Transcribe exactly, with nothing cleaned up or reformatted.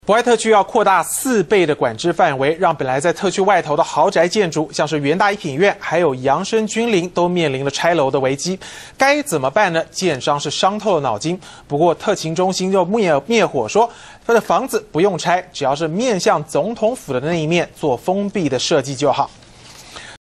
博爱特区要扩大四倍的管制范围，让本来在特区外头的豪宅建筑，像是元大一品院，还有扬生君临，都面临了拆楼的危机。该怎么办呢？建商是伤透了脑筋。不过特勤中心就灭灭火说，他的房子不用拆，只要是面向总统府的那一面做封闭的设计就好。